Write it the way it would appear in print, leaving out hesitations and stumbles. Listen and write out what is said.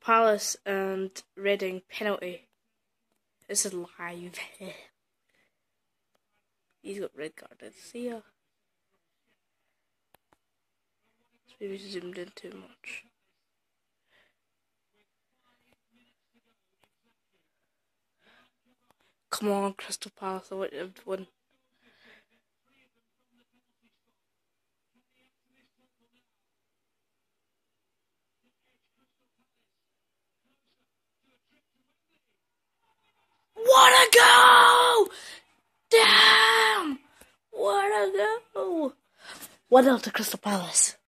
Palace and Reading penalty. This is live. He's got red carded. See ya. Maybe zoomed in too much. Come on, Crystal Palace. I would have won. What a goal! Damn! What a goal! 1-0 to Crystal Palace.